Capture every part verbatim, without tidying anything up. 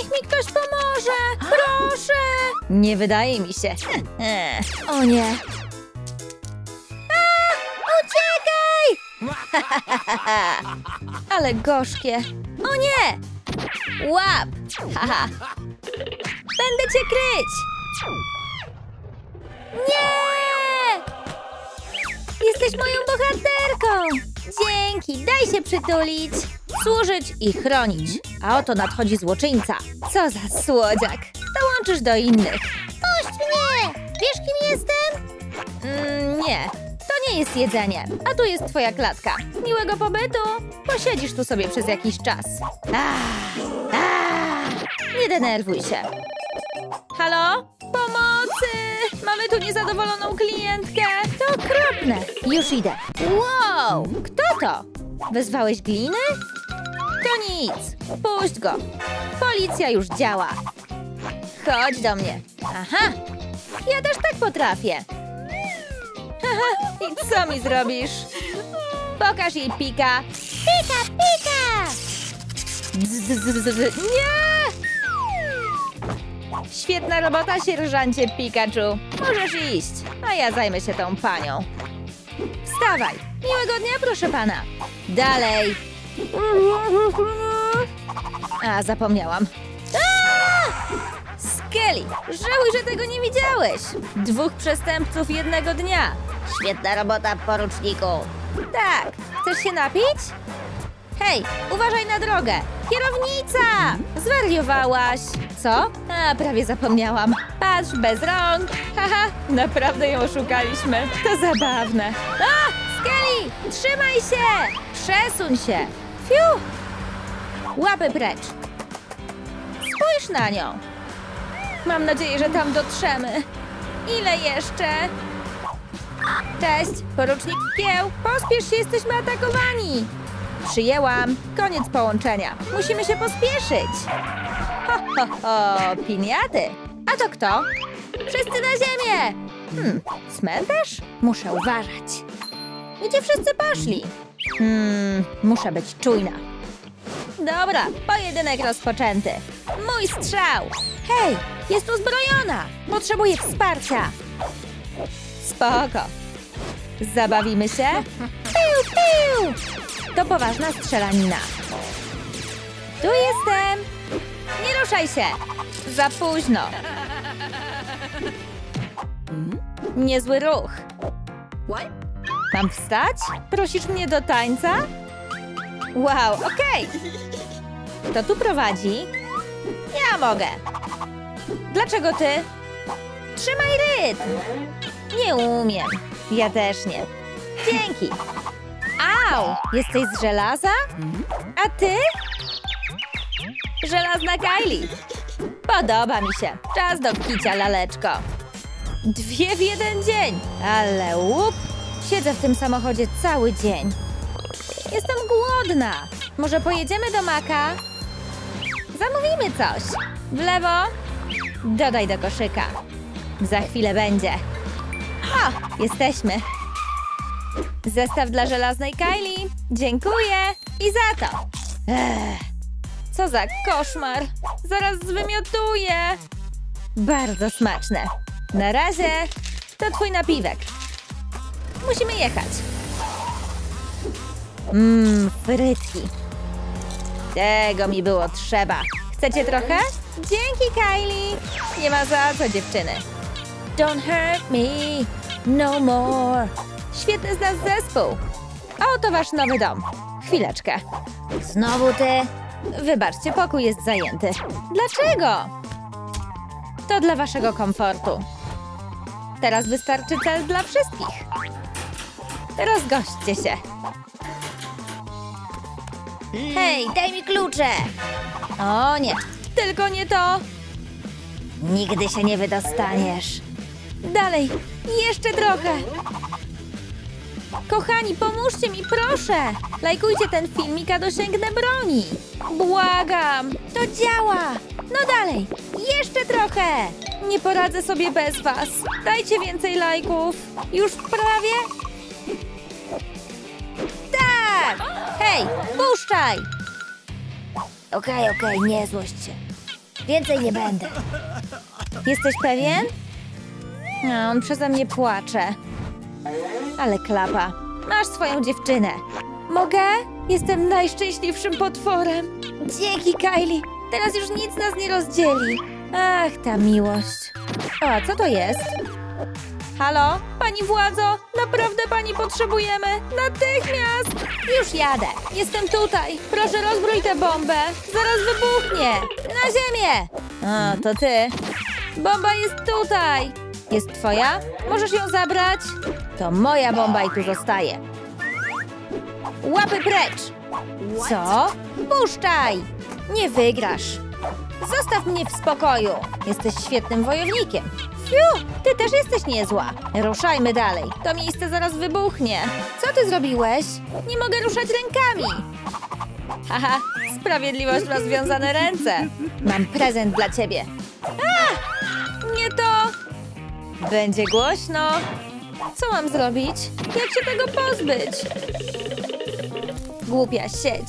Niech mi ktoś pomoże! Proszę! Nie wydaje mi się. O nie. A, uciekaj! Ale gorzkie. O nie! Łap! Haha. Będę cię kryć! Nie! Jesteś moją bohaterką! Dzięki, daj się przytulić! Służyć i chronić. A oto nadchodzi złoczyńca. Co za słodziak. Dołączysz do innych. Puść mnie! Wiesz, kim jestem? Mm, nie, to nie jest jedzenie. A tu jest twoja klatka. Miłego pobytu. Posiedzisz tu sobie przez jakiś czas. Ah, ah, nie denerwuj się. Halo? Pomocy! Mamy tu niezadowoloną klientkę. To okropne. Już idę. Wow! Kto to? Wezwałeś gliny? To nic. Puść go. Policja już działa. Chodź do mnie. Aha. Ja też tak potrafię. Haha. I co mi zrobisz? Pokaż jej pika. Pika, pika! Dz, dz, dz, dz. Nie! Świetna robota, sierżancie Pikachu. Możesz iść, a ja zajmę się tą panią. Wstawaj. Miłego dnia, proszę pana. Dalej. A, zapomniałam. Skelly, żałuj, że tego nie widziałeś. Dwóch przestępców jednego dnia. Świetna robota, poruczniku. Tak. Chcesz się napić? Hej, uważaj na drogę. Kierownica! Zwariowałaś. Co? A, prawie zapomniałam. Patrz, bez rąk. Haha, naprawdę ją oszukaliśmy. To zabawne. A, Skelly, trzymaj się! Przesuń się. Fiu! Łapy precz. Spójrz na nią. Mam nadzieję, że tam dotrzemy. Ile jeszcze? Cześć, porucznik Kieł. Pospiesz się, jesteśmy atakowani. Przyjęłam. Koniec połączenia. Musimy się pospieszyć. Ho, ho, ho, piniaty. A to kto? Wszyscy na ziemię. Hmm, cmentarz? Muszę uważać. Gdzie wszyscy poszli? Hmm, muszę być czujna. Dobra, pojedynek rozpoczęty. Mój strzał. Hej, jest uzbrojona. Potrzebuję wsparcia. Spoko. Zabawimy się? Piu, piu. To poważna strzelanina. Tu jestem. Nie ruszaj się. Za późno. Niezły ruch. Mam wstać? Prosisz mnie do tańca? Wow, okej. Kto tu prowadzi? Ja mogę. Dlaczego ty? Trzymaj rytm. Nie umiem. Ja też nie. Dzięki. Au! Jesteś z żelaza? A ty? Żelazna Kylie. Podoba mi się. Czas do kicia, laleczko. Dwie w jeden dzień. Ale łup. Siedzę w tym samochodzie cały dzień. Jestem głodna. Może pojedziemy do Maka? Zamówimy coś. W lewo. Dodaj do koszyka. Za chwilę będzie. O, jesteśmy. Zestaw dla żelaznej Kylie. Dziękuję. I za to. Ech, co za koszmar. Zaraz zwymiotuję. Bardzo smaczne. Na razie. To twój napiwek. Musimy jechać. Mmm, frytki. Tego mi było trzeba. Chcecie trochę? Dzięki, Kylie. Nie ma za co, dziewczyny. Don't hurt me no more. Świetny z nas zespół. A oto wasz nowy dom. Chwileczkę. Znowu ty? Wybaczcie, pokój jest zajęty. Dlaczego? To dla waszego komfortu. Teraz wystarczy cel dla wszystkich. Rozgośćcie się. Hej, daj mi klucze! O nie, tylko nie to! Nigdy się nie wydostaniesz. Dalej, jeszcze trochę. Kochani, pomóżcie mi, proszę! Lajkujcie ten filmik, a dosięgnę broni. Błagam, to działa! No dalej, jeszcze trochę! Nie poradzę sobie bez was. Dajcie więcej lajków. Już prawie? Tak! Hej, puszczaj! Okej, okej, nie złość się. Więcej nie będę. Jesteś pewien? A, on przeze mnie płacze. Ale klapa. Masz swoją dziewczynę. Mogę? Jestem najszczęśliwszym potworem. Dzięki, Kylie. Teraz już nic nas nie rozdzieli. Ach, ta miłość. O, a co to jest? Halo? Pani władzo? Naprawdę pani potrzebujemy? Natychmiast! Już jadę. Jestem tutaj. Proszę, rozbrój tę bombę. Zaraz wybuchnie. Na ziemię! A, to ty. Bomba jest tutaj. Jest twoja? Możesz ją zabrać? To moja bomba i tu zostaje. Łapy precz! Co? Puszczaj! Nie wygrasz. Zostaw mnie w spokoju. Jesteś świetnym wojownikiem. Fiu, ty też jesteś niezła. Ruszajmy dalej. To miejsce zaraz wybuchnie. Co ty zrobiłeś? Nie mogę ruszać rękami. Haha, sprawiedliwość ma związane ręce. Mam prezent dla ciebie. A! Nie to! Będzie głośno. Co mam zrobić? Jak się tego pozbyć? Głupia sieć.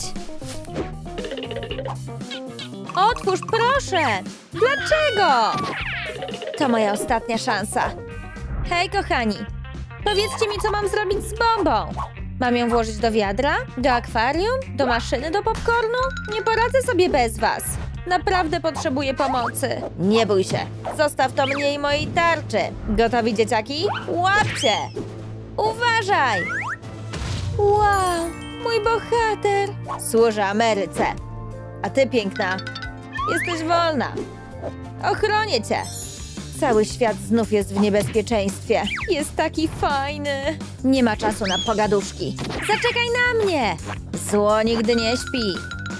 Otwórz, proszę! Dlaczego? To moja ostatnia szansa. Hej, kochani. Powiedzcie mi, co mam zrobić z bombą. Mam ją włożyć do wiadra? Do akwarium? Do maszyny do popcornu? Nie poradzę sobie bez was. Naprawdę potrzebuję pomocy. Nie bój się. Zostaw to mnie i mojej tarczy. Gotowi, dzieciaki? Łapcie! Uważaj! Wow, mój bohater. Służę Ameryce. A ty, piękna, jesteś wolna. Ochronię cię. Cały świat znów jest w niebezpieczeństwie. Jest taki fajny. Nie ma czasu na pogaduszki. Zaczekaj na mnie. Zło nigdy nie śpi.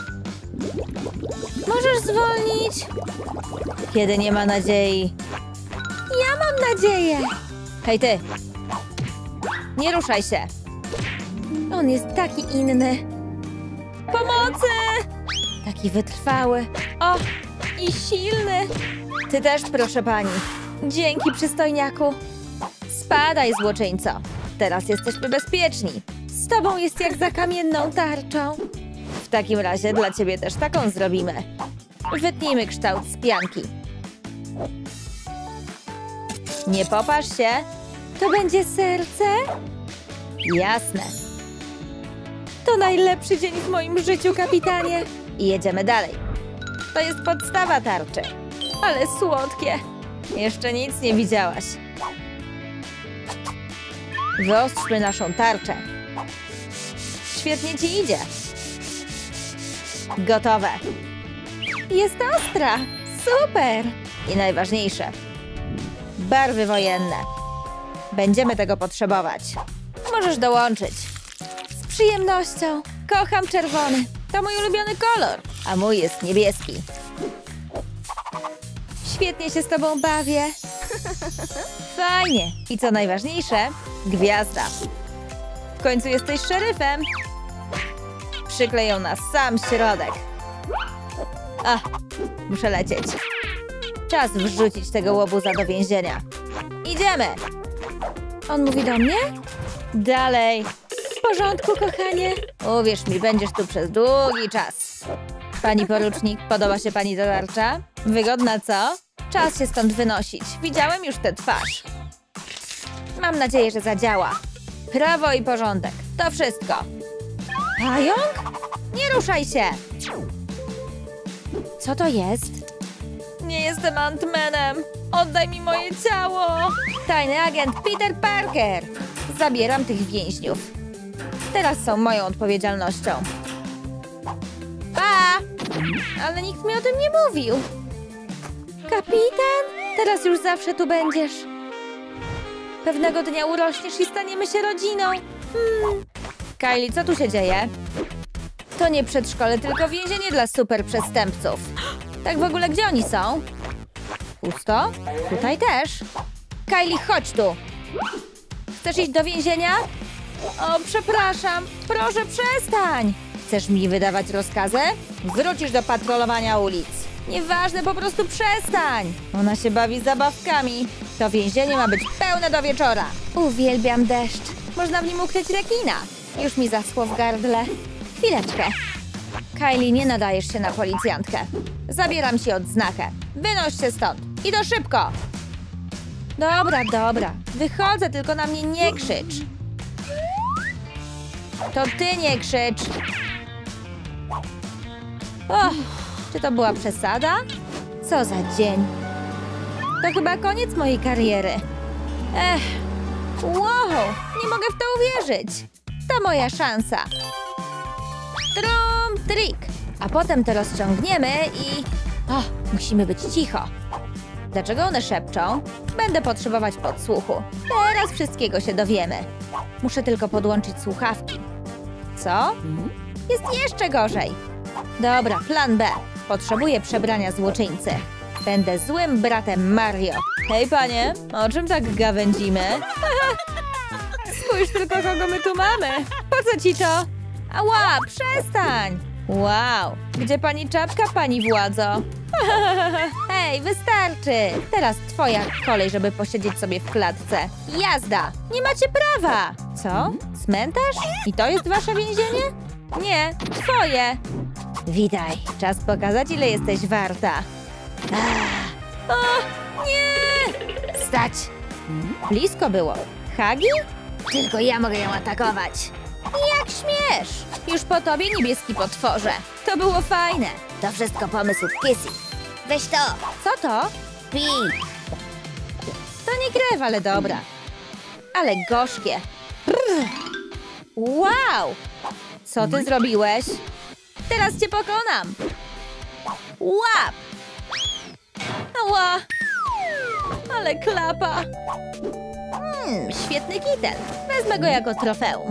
Możesz zwolnić? Kiedy nie ma nadziei. Ja mam nadzieję. Hej ty. Nie ruszaj się. On jest taki inny. Pomocy! Taki wytrwały. O, i silny. Ty też, proszę pani. Dzięki, przystojniaku. Spadaj, złoczyńco. Teraz jesteśmy bezpieczni. Z tobą jest jak za kamienną tarczą. W takim razie dla ciebie też taką zrobimy. Wytnijmy kształt z pianki. Nie popatrz się. To będzie serce? Jasne. To najlepszy dzień w moim życiu, kapitanie. I jedziemy dalej. To jest podstawa tarczy. Ale słodkie. Jeszcze nic nie widziałaś. Wyostrzmy naszą tarczę. Świetnie ci idzie. Gotowe. Jest ostra. Super. I najważniejsze. Barwy wojenne. Będziemy tego potrzebować. Możesz dołączyć. Z przyjemnością. Kocham czerwony. To mój ulubiony kolor. A mój jest niebieski. Świetnie się z tobą bawię. Fajnie. I co najważniejsze, gwiazda. W końcu jesteś szeryfem. Przyklej ją na sam środek. Ach, muszę lecieć. Czas wrzucić tego łobuza do więzienia. Idziemy. On mówi do mnie? Dalej. W porządku, kochanie. Uwierz mi, będziesz tu przez długi czas. Pani porucznik, podoba się pani ta tarcza? Wygodna, co? Czas się stąd wynosić. Widziałem już tę twarz. Mam nadzieję, że zadziała. Prawo i porządek. To wszystko. Pająk? Nie ruszaj się! Co to jest? Nie jestem Ant-Manem. Oddaj mi moje ciało. Tajny agent Peter Parker. Zabieram tych więźniów. Teraz są moją odpowiedzialnością. Pa! Ale nikt mi o tym nie mówił. Kapitan? Teraz już zawsze tu będziesz. Pewnego dnia urośniesz i staniemy się rodziną. Hmm. Kylie, co tu się dzieje? To nie przedszkole, tylko więzienie dla super przestępców. Tak w ogóle, gdzie oni są? Pusto? Tutaj też. Kylie, chodź tu. Chcesz iść do więzienia? O, przepraszam. Proszę, przestań. Chcesz mi wydawać rozkazy? Wrócisz do patrolowania ulic. Nieważne, po prostu przestań. Ona się bawi zabawkami. To więzienie ma być pełne do wieczora. Uwielbiam deszcz. Można w nim ukryć rekina. Już mi zaschło w gardle. Chwileczkę. Kylie, nie nadajesz się na policjantkę. Zabieram ci odznakę. Wynoś się stąd. I to szybko. Dobra, dobra. Wychodzę, tylko na mnie nie krzycz. To ty nie krzycz. Och, czy to była przesada? Co za dzień. To chyba koniec mojej kariery. Ech, wow, nie mogę w to uwierzyć. To moja szansa. Trum, trik. A potem to rozciągniemy i... O, musimy być cicho. Dlaczego one szepczą? Będę potrzebować podsłuchu. Teraz wszystkiego się dowiemy. Muszę tylko podłączyć słuchawki. Co? Jest jeszcze gorzej. Dobra, plan B. Potrzebuję przebrania złoczyńcy. Będę złym bratem Mario. Hej, panie, o czym tak gawędzimy? Spójrz tylko, kogo my tu mamy. Po co ci to? Ała, przestań. Wow, gdzie pani czapka, pani władzo? Hej, wystarczy. Teraz twoja kolej, żeby posiedzieć sobie w klatce. Jazda. Nie macie prawa. Co? Cmentarz? I to jest wasze więzienie? Nie, twoje. Witaj. Czas pokazać, ile jesteś warta. Ah. O, nie! Stać! Blisko było. Hagi? Tylko ja mogę ją atakować. Jak śmiesz? Już po tobie, niebieski potworze. To było fajne. To wszystko pomysł Kissy. Weź to. Co to? Pij. To nie krew, ale dobra. Ale gorzkie. Brr. Wow! Co ty zrobiłeś? Teraz cię pokonam. Łap! Ała! Ale klapa! Hmm, świetny kitel. Wezmę go jako trofeum.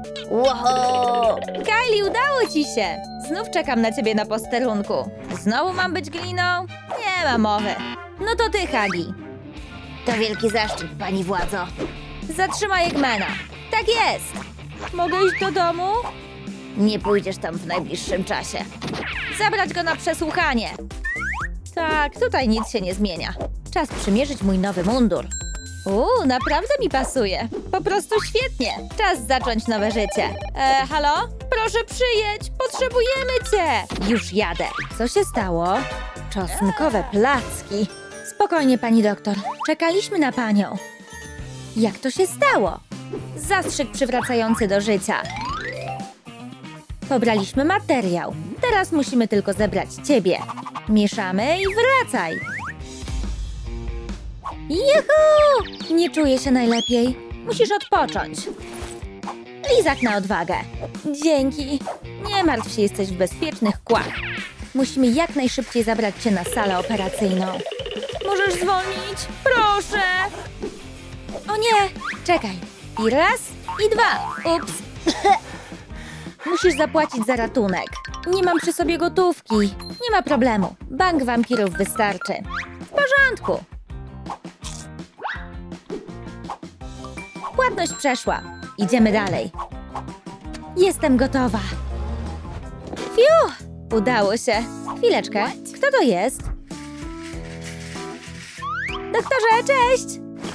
Wow! Kylie, udało ci się! Znów czekam na ciebie na posterunku. Znowu mam być gliną? Nie ma mowy. No to ty, Hagi. To wielki zaszczyt, pani władzo. Zatrzymaj Eggmana. Tak jest! Mogę iść do domu? Nie pójdziesz tam w najbliższym czasie. Zabrać go na przesłuchanie. Tak, tutaj nic się nie zmienia. Czas przymierzyć mój nowy mundur. Uuu, naprawdę mi pasuje. Po prostu świetnie. Czas zacząć nowe życie. E, halo? Proszę przyjedź, potrzebujemy cię. Już jadę. Co się stało? Czosnkowe placki. Spokojnie, pani doktor. Czekaliśmy na panią. Jak to się stało? Zastrzyk przywracający do życia. Pobraliśmy materiał. Teraz musimy tylko zebrać ciebie. Mieszamy i wracaj. Juhu! Nie czuję się najlepiej. Musisz odpocząć. Lizak na odwagę. Dzięki. Nie martw się, jesteś w bezpiecznych kłach. Musimy jak najszybciej zabrać cię na salę operacyjną. Możesz zwolnić? Proszę! O nie! Czekaj. I raz, i dwa. Ups. Musisz zapłacić za ratunek. Nie mam przy sobie gotówki. Nie ma problemu. Bank wampirów wystarczy. W porządku. Płatność przeszła. Idziemy dalej. Jestem gotowa. Fiu! Udało się. Chwileczkę. Kto to jest? Doktorze, cześć!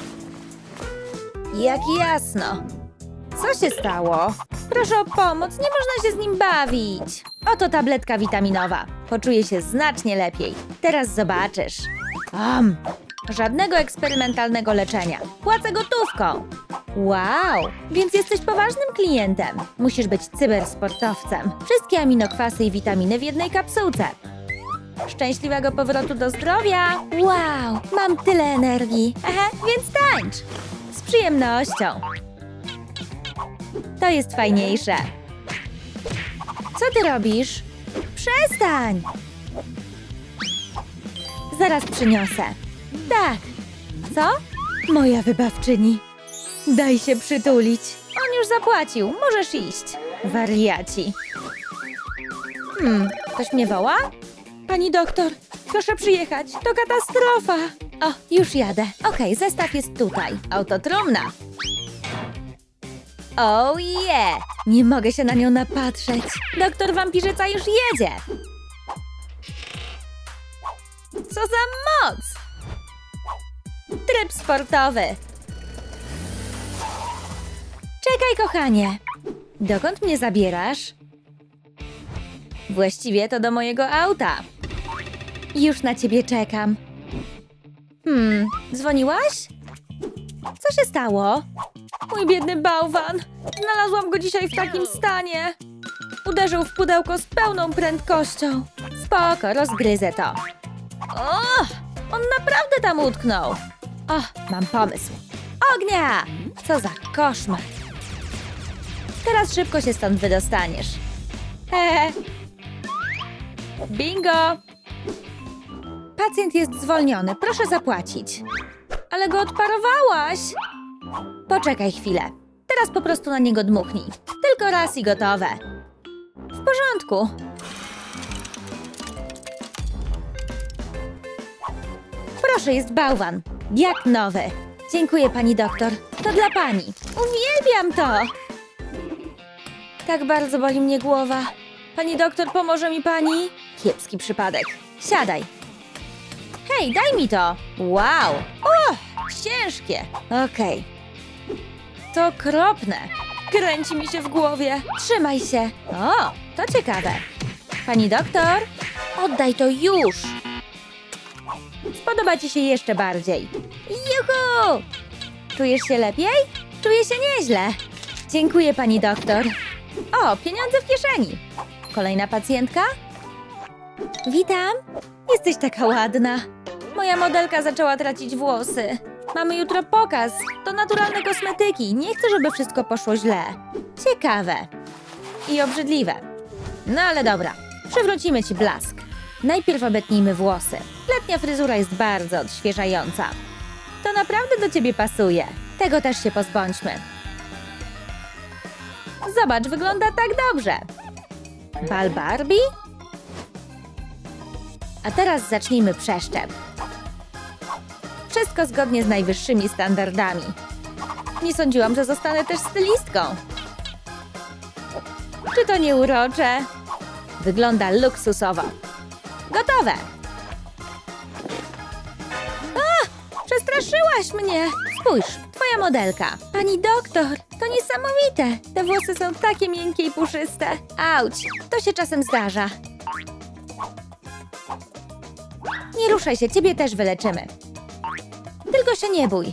Jak jasno. Co się stało? Proszę o pomoc, nie można się z nim bawić. Oto tabletka witaminowa. Poczuję się znacznie lepiej. Teraz zobaczysz. Um, żadnego eksperymentalnego leczenia. Płacę gotówką. Wow, więc jesteś poważnym klientem. Musisz być cybersportowcem. Wszystkie aminokwasy i witaminy w jednej kapsułce. Szczęśliwego powrotu do zdrowia. Wow, mam tyle energii. Aha, więc tańcz. Z przyjemnością. To jest fajniejsze. Co ty robisz? Przestań! Zaraz przyniosę. Tak. Co? Moja wybawczyni. Daj się przytulić. On już zapłacił. Możesz iść. Wariaci. Hmm, ktoś mnie woła? Pani doktor, proszę przyjechać. To katastrofa. O, już jadę. Okej, zestaw jest tutaj. Autotrumna. Oh yeah! Nie mogę się na nią napatrzeć. Doktor wampirzyca już jedzie. Co za moc! Tryb sportowy. Czekaj, kochanie. Dokąd mnie zabierasz? Właściwie to do mojego auta. Już na ciebie czekam. Hmm, dzwoniłaś? Co się stało? Mój biedny bałwan. Znalazłam go dzisiaj w takim stanie. Uderzył w pudełko z pełną prędkością. Spoko, rozgryzę to. O, on naprawdę tam utknął. O, mam pomysł. Ognia! Co za koszmar. Teraz szybko się stąd wydostaniesz. Hehe. Bingo! Pacjent jest zwolniony, proszę zapłacić. Ale go odparowałaś. Poczekaj chwilę. Teraz po prostu na niego dmuchnij. Tylko raz i gotowe. W porządku. Proszę, jest bałwan. Jak nowy. Dziękuję, pani doktor. To dla pani. Uwielbiam to. Tak bardzo boli mnie głowa. Pani doktor, pomoże mi pani? Kiepski przypadek. Siadaj. Hej, daj mi to. Wow. O, ciężkie. Okej. To okropne. Kręci mi się w głowie. Trzymaj się. O, to ciekawe. Pani doktor, oddaj to już. Spodoba ci się jeszcze bardziej. Juhu! Czujesz się lepiej? Czuję się nieźle. Dziękuję, pani doktor. O, pieniądze w kieszeni. Kolejna pacjentka? Witam. Jesteś taka ładna. Moja modelka zaczęła tracić włosy. Mamy jutro pokaz. To naturalne kosmetyki. Nie chcę, żeby wszystko poszło źle. Ciekawe. I obrzydliwe. No ale dobra. Przywrócimy ci blask. Najpierw obetnijmy włosy. Letnia fryzura jest bardzo odświeżająca. To naprawdę do ciebie pasuje. Tego też się pozbądźmy. Zobacz, wygląda tak dobrze. Bal Barbie? A teraz zacznijmy przeszczep. Wszystko zgodnie z najwyższymi standardami. Nie sądziłam, że zostanę też stylistką. Czy to nie urocze? Wygląda luksusowo. Gotowe! A! Przestraszyłaś mnie! Spójrz, twoja modelka. Pani doktor, to niesamowite! Te włosy są takie miękkie i puszyste. Auć, to się czasem zdarza. Nie ruszaj się, ciebie też wyleczymy. Tylko się nie bój.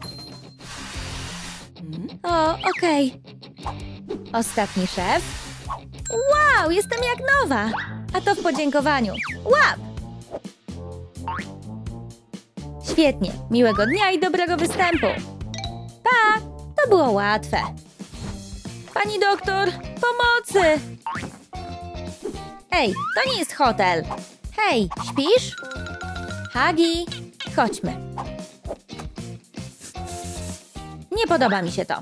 O, okej. Ostatni szef. Wow, jestem jak nowa. A to w podziękowaniu. Łap! Świetnie. Miłego dnia i dobrego występu. Pa! To było łatwe. Pani doktor, pomocy! Ej, to nie jest hotel. Hej, śpisz? Hagi, chodźmy. Nie podoba mi się to.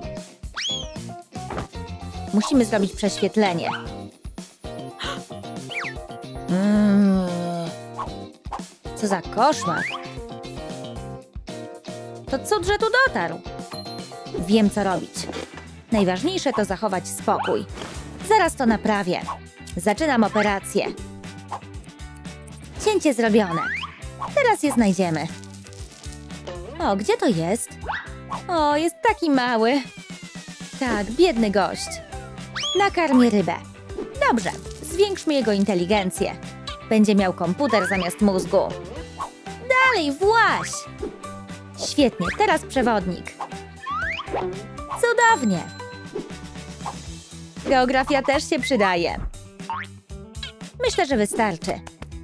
Musimy zrobić prześwietlenie. Mm. Co za koszmar. To cud, że tu dotarł. Wiem, co robić. Najważniejsze to zachować spokój. Zaraz to naprawię. Zaczynam operację. Cięcie zrobione. Teraz je znajdziemy. O, gdzie to jest? O, jest taki mały. Tak, biedny gość. Nakarmię rybę. Dobrze, zwiększmy jego inteligencję. Będzie miał komputer zamiast mózgu. Dalej, właź! Świetnie, teraz przewodnik. Cudownie! Geografia też się przydaje. Myślę, że wystarczy.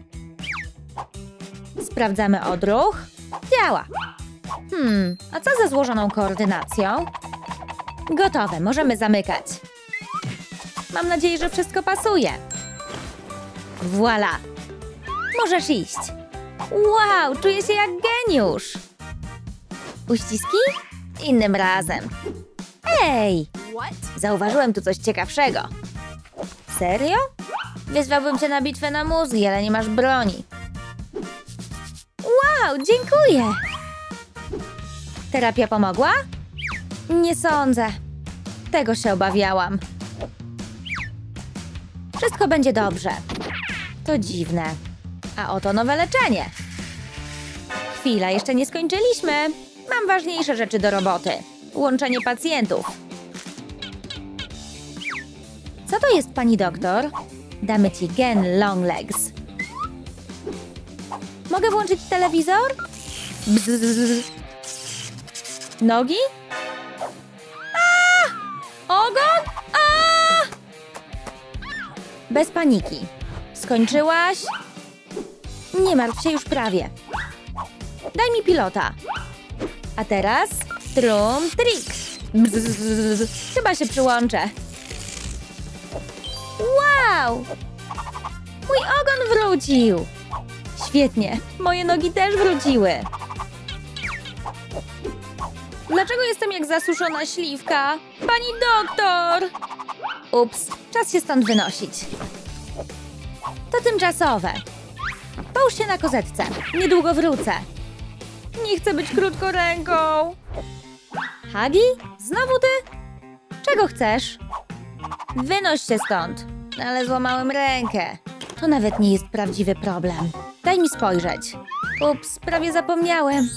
Sprawdzamy odruch. Działa. Hmm, a co ze złożoną koordynacją? Gotowe, możemy zamykać. Mam nadzieję, że wszystko pasuje. Voila! Możesz iść. Wow, czuję się jak geniusz. Uściski? Innym razem. Ej! Zauważyłem tu coś ciekawszego. Serio? Wyzwałbym cię na bitwę na mózgi, ale nie masz broni. Wow, dziękuję! Terapia pomogła? Nie sądzę. Tego się obawiałam. Wszystko będzie dobrze. To dziwne. A oto nowe leczenie. Chwila, jeszcze nie skończyliśmy. Mam ważniejsze rzeczy do roboty. Łączenie pacjentów. Co to jest, pani doktor? Damy ci gen long legs. Mogę włączyć telewizor? Bzz. Nogi? A! Ogon? A! Bez paniki. Skończyłaś? Nie martw się, już prawie. Daj mi pilota. A teraz trum trik. Bzz. Chyba się przyłączę. Wow! Mój ogon wrócił. Świetnie, moje nogi też wróciły. Dlaczego jestem jak zasuszona śliwka? Pani doktor! Ups, czas się stąd wynosić. To tymczasowe. Połóż się na kozetce. Niedługo wrócę. Nie chcę być krótkoręką. Hagi? Znowu ty? Czego chcesz? Wynoś się stąd. Ale złamałem rękę. To nawet nie jest prawdziwy problem. Daj mi spojrzeć. Ups, prawie zapomniałem.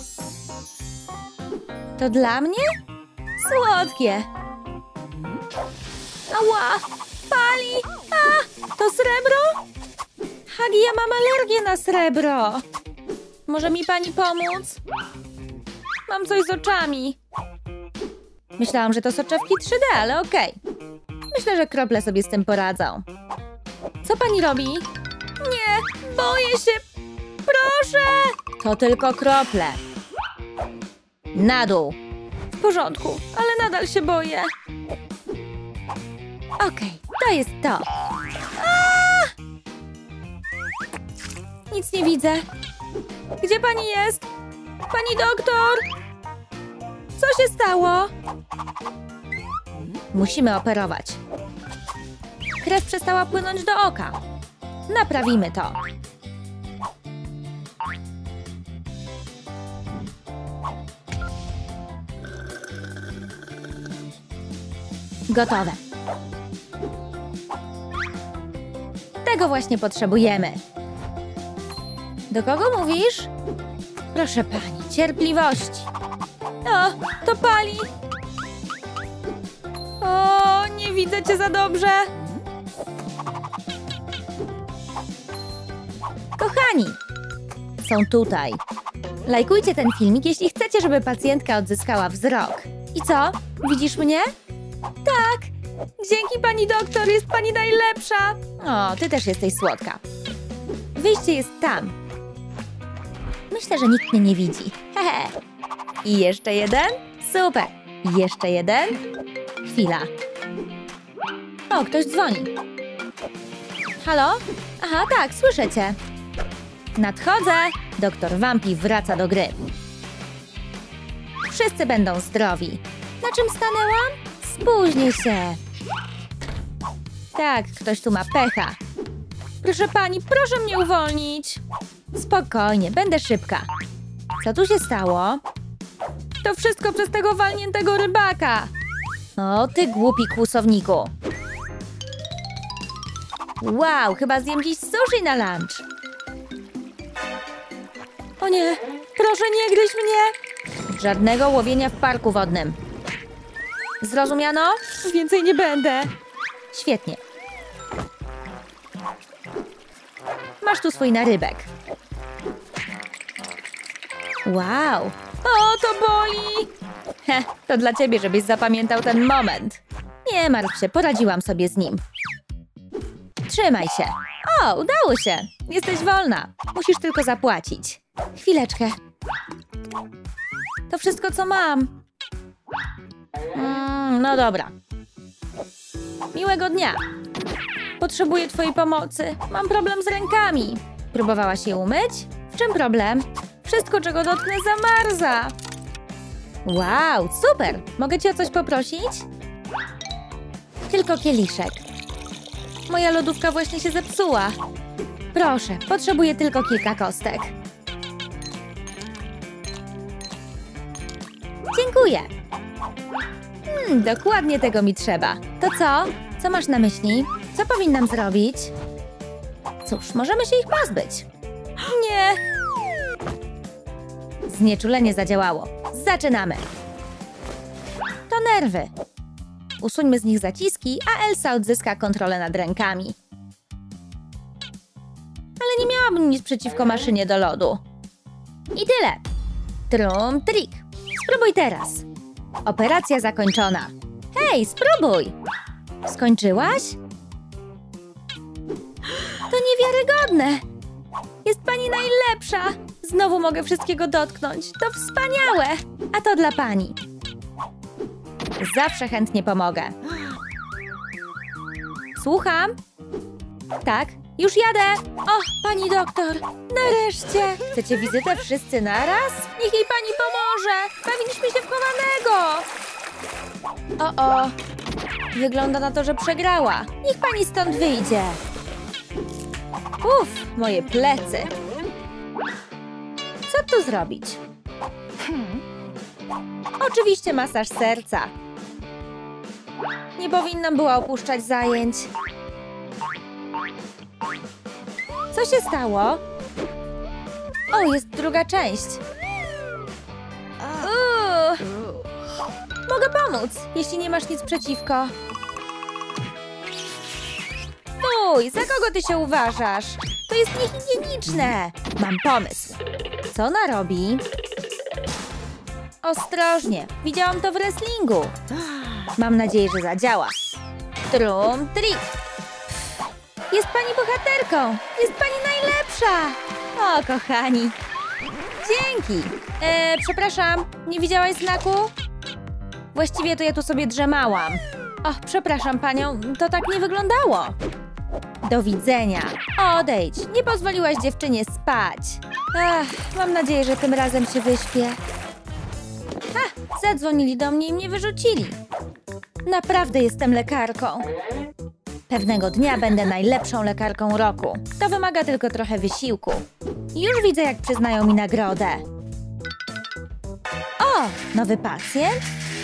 To dla mnie? Słodkie. Ała! Pali! A! To srebro? Hagi, ja mam alergię na srebro. Może mi pani pomóc? Mam coś z oczami. Myślałam, że to soczewki trzy D, ale okej. Myślę, że krople sobie z tym poradzą. Co pani robi? Nie, boję się. Proszę! To tylko krople. Na dół. W porządku, ale nadal się boję. Okej, to jest to. Aaaa! Nic nie widzę. Gdzie pani jest? Pani doktor? Co się stało? Musimy operować. Krew przestała płynąć do oka. Naprawimy to. Gotowe. Tego właśnie potrzebujemy. Do kogo mówisz? Proszę pani, cierpliwości. O, to pali. O, nie widzę cię za dobrze. Kochani, są tutaj. Lajkujcie ten filmik, jeśli chcecie, żeby pacjentka odzyskała wzrok. I co? Widzisz mnie? Tak. Dzięki pani doktor, jest pani najlepsza. O, ty też jesteś słodka. Wyjście jest tam. Myślę, że nikt mnie nie widzi. Hehe. I jeszcze jeden? Super. Jeszcze jeden? Chwila. O, ktoś dzwoni. Halo? Aha, tak, słyszę cię. Nadchodzę. Doktor Wampi wraca do gry. Wszyscy będą zdrowi. Na czym stanęłam? Spóźnię się. Tak, ktoś tu ma pecha. Proszę pani, proszę mnie uwolnić. Spokojnie, będę szybka. Co tu się stało? To wszystko przez tego walniętego rybaka. O, ty głupi kłusowniku. Wow, chyba zjem dziś sushi na lunch. O nie, proszę nie gryź mnie. Żadnego łowienia w parku wodnym. Zrozumiano? Więcej nie będę. Świetnie. Masz tu swój narybek. Wow. O, to boli. Heh, to dla ciebie, żebyś zapamiętał ten moment. Nie martw się, poradziłam sobie z nim. Trzymaj się. O, udało się. Jesteś wolna. Musisz tylko zapłacić. Chwileczkę. To wszystko, co mam. Mm, no dobra. Miłego dnia. Potrzebuję twojej pomocy. Mam problem z rękami. Próbowałaś je umyć? W czym problem? Wszystko, czego dotknę, zamarza. Wow, super. Mogę cię o coś poprosić? Tylko kieliszek. Moja lodówka właśnie się zepsuła. Proszę, potrzebuję tylko kilka kostek. Dziękuję. Hmm, dokładnie tego mi trzeba. To co? Co masz na myśli? Co powinnam zrobić? Cóż, możemy się ich pozbyć. Nie. Znieczulenie zadziałało. Zaczynamy. To nerwy. Usuńmy z nich zaciski, a Elsa odzyska kontrolę nad rękami. miałabym nic przeciwko maszynie do lodu. I tyle. Trum, trik. Spróbuj teraz. Operacja zakończona. Hej, spróbuj! Skończyłaś? To niewiarygodne! Jest pani najlepsza! Znowu mogę wszystkiego dotknąć. To wspaniałe! A to dla pani. Zawsze chętnie pomogę. Słucham? Tak, już jadę! O, pani doktor! Nareszcie! Chcecie wizytę wszyscy naraz? Niech jej pani pomoże! Bawiliśmy się w chowanego! O, o! Wygląda na to, że przegrała. Niech pani stąd wyjdzie. Uff, moje plecy. Co tu zrobić? Hmm. Oczywiście masaż serca. Nie powinnam była opuszczać zajęć. Co się stało? O, jest druga część. Uuu. Mogę pomóc, jeśli nie masz nic przeciwko. Fuj, za kogo ty się uważasz? To jest niehigieniczne. Mam pomysł. Co ona robi? Ostrożnie, widziałam to w wrestlingu. Mam nadzieję, że zadziała. Trum, trik. Jest pani bohaterką. Jest pani najlepsza. O, kochani. Dzięki. E, przepraszam, nie widziałaś znaku? Właściwie to ja tu sobie drzemałam. Och, przepraszam panią, to tak nie wyglądało. Do widzenia. Odejdź, nie pozwoliłaś dziewczynie spać. Ach, mam nadzieję, że tym razem się wyśpię. Ha, zadzwonili do mnie i mnie wyrzucili. Naprawdę jestem lekarką. Pewnego dnia będę najlepszą lekarką roku. To wymaga tylko trochę wysiłku. Już widzę, jak przyznają mi nagrodę. O, nowy pacjent?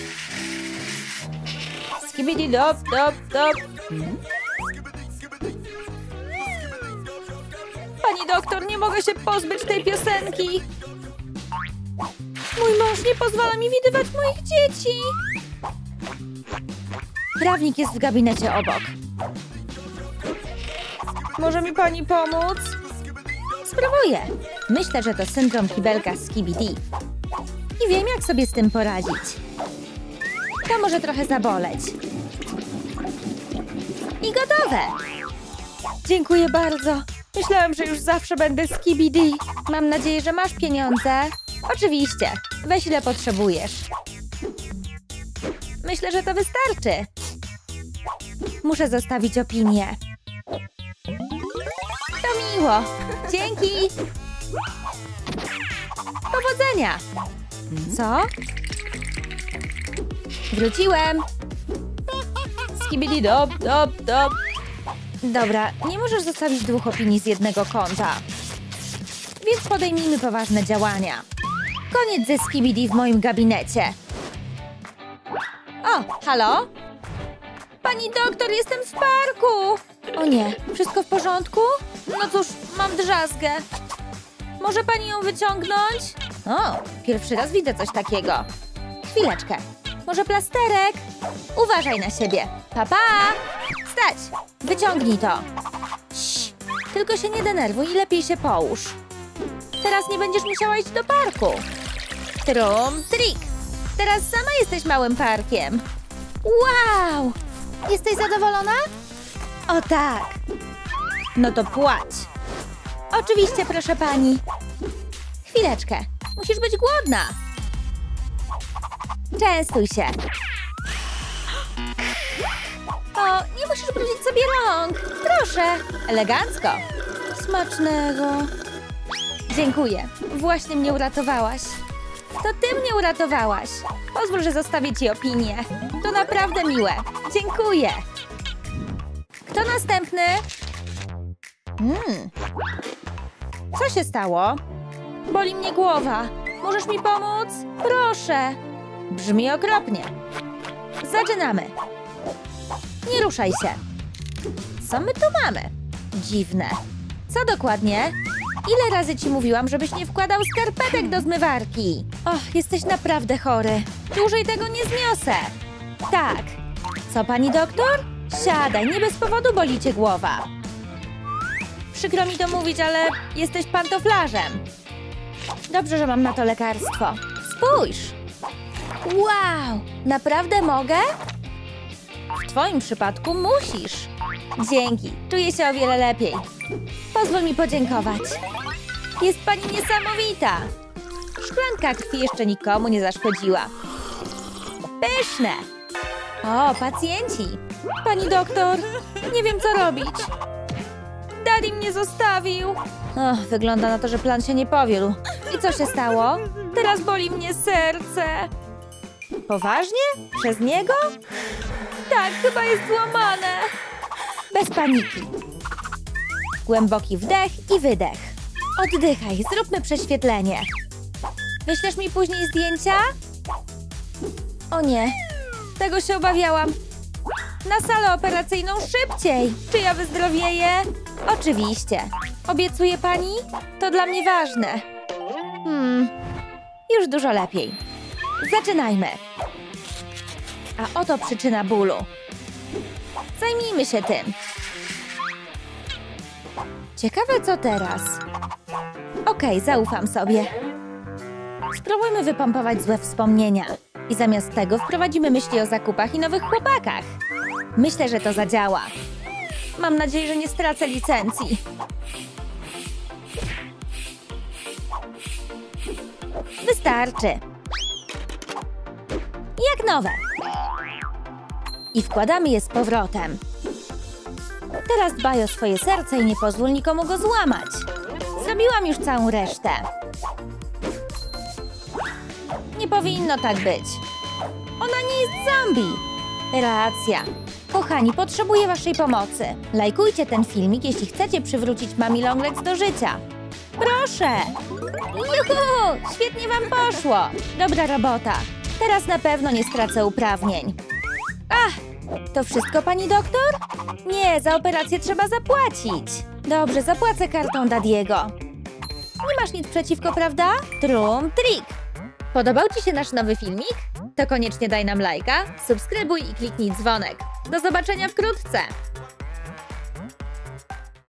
Skibidi dop, dop, dop. Hmm? Pani doktor, nie mogę się pozbyć tej piosenki. Mój mąż nie pozwala mi widywać moich dzieci. Prawnik jest w gabinecie obok. Może mi pani pomóc? Spróbuję. Myślę, że to syndrom kibelka Skibidi. I wiem, jak sobie z tym poradzić. To może trochę zaboleć. I gotowe! Dziękuję bardzo. Myślałam, że już zawsze będę Skibidi. Mam nadzieję, że masz pieniądze. Oczywiście. Weź ile potrzebujesz. Myślę, że to wystarczy. Muszę zostawić opinię. To miło. Dzięki. Powodzenia. Co? Wróciłem. Skibidi dop, dop, dop. Dobra, nie możesz zostawić dwóch opinii z jednego konta. Więc podejmijmy poważne działania. Koniec ze Skibidi w moim gabinecie. O, halo? Pani doktor, jestem w parku! O nie, wszystko w porządku? No cóż, mam drzazgę. Może pani ją wyciągnąć? O, pierwszy raz widzę coś takiego. Chwileczkę. Może plasterek? Uważaj na siebie. Pa, pa! Stać! Wyciągnij to. Cii, tylko się nie denerwuj i lepiej się połóż. Teraz nie będziesz musiała iść do parku. Trum, trik. Teraz sama jesteś małym parkiem. Wow! Jesteś zadowolona? O tak. No to płać. Oczywiście, proszę pani. Chwileczkę. Musisz być głodna. Częstuj się. O, nie musisz brudzić sobie rąk. Proszę. Elegancko. Smacznego. Dziękuję. Właśnie mnie uratowałaś. To ty mnie uratowałaś. Pozwól, że zostawię ci opinię. To naprawdę miłe. Dziękuję. Kto następny? Hmm. Co się stało? Boli mnie głowa. Możesz mi pomóc? Proszę. Brzmi okropnie. Zaczynamy. Nie ruszaj się. Co my tu mamy? Dziwne. Co dokładnie? Ile razy ci mówiłam, żebyś nie wkładał skarpetek do zmywarki? Och, jesteś naprawdę chory. Dłużej tego nie zniosę. Tak. Co, pani doktor? Siadaj, nie bez powodu boli cię głowa. Przykro mi to mówić, ale jesteś pantoflarzem. Dobrze, że mam na to lekarstwo. Spójrz! Wow! Naprawdę mogę? W twoim przypadku musisz. Dzięki, czuję się o wiele lepiej. Pozwól mi podziękować. Jest pani niesamowita. Szklanka krwi jeszcze nikomu nie zaszkodziła. Pyszne! O, pacjenci! Pani doktor, nie wiem co robić. Daddy mnie zostawił. Och, wygląda na to, że plan się nie powiódł. I co się stało? Teraz boli mnie serce. Poważnie? Przez niego? Tak, chyba jest złamane. Bez paniki. Głęboki wdech i wydech. Oddychaj, zróbmy prześwietlenie. Wyślesz mi później zdjęcia? O nie, tego się obawiałam. Na salę operacyjną szybciej! Czy ja wyzdrowieję? Oczywiście. Obiecuje pani? To dla mnie ważne. Hmm, już dużo lepiej. Zaczynajmy. A oto przyczyna bólu. Zajmijmy się tym. Ciekawe co teraz. Okej, zaufam sobie. Spróbujmy wypompować złe wspomnienia. I zamiast tego wprowadzimy myśli o zakupach i nowych chłopakach. Myślę, że to zadziała. Mam nadzieję, że nie stracę licencji. Wystarczy. Jak nowe. I wkładamy je z powrotem. Teraz dbaj o swoje serce i nie pozwól nikomu go złamać. Zrobiłam już całą resztę. Nie powinno tak być. Ona nie jest zombie. Racja. Kochani, potrzebuję waszej pomocy. Lajkujcie ten filmik, jeśli chcecie przywrócić mami Longlegs do życia. Proszę! Juhu! Świetnie wam poszło! Dobra robota. Teraz na pewno nie stracę uprawnień. Ach! To wszystko, pani doktor? Nie, za operację trzeba zapłacić. Dobrze, zapłacę kartą Daddiego. Nie masz nic przeciwko, prawda? Trum, trik! Podobał ci się nasz nowy filmik? To koniecznie daj nam lajka, subskrybuj i kliknij dzwonek. Do zobaczenia wkrótce!